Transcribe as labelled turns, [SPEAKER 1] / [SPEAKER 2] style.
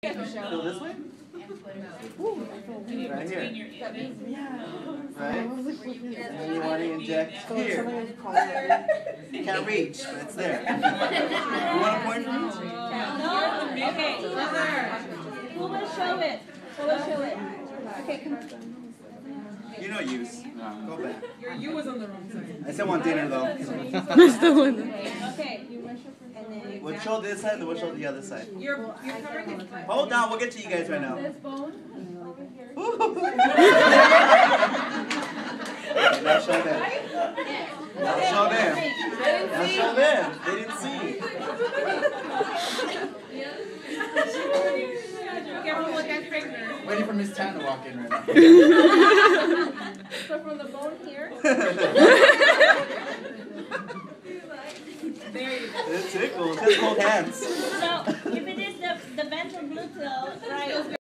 [SPEAKER 1] Feel this way? Right here. Right? And then you want to inject here. You can't reach, but it's there. You want to point for me?
[SPEAKER 2] No? Okay. Who will show it? Who will show it? Okay, come on.
[SPEAKER 1] You know use. Go back.
[SPEAKER 3] Your U was on the wrong side.
[SPEAKER 1] I still want dinner though.
[SPEAKER 2] Okay. And then
[SPEAKER 1] We'll show this side and we'll show the other side.
[SPEAKER 3] You're covering it.
[SPEAKER 1] Hold on, we'll get to you guys right now. Now show them. Now show them. Now show them. They didn't see.
[SPEAKER 3] Careful with that finger.
[SPEAKER 1] Waiting for Miss Tan to walk in right now.
[SPEAKER 2] so from the bone here.
[SPEAKER 3] There you go.
[SPEAKER 1] It tickles. Just hold hands.
[SPEAKER 2] So if it is the ventral gluteal, right?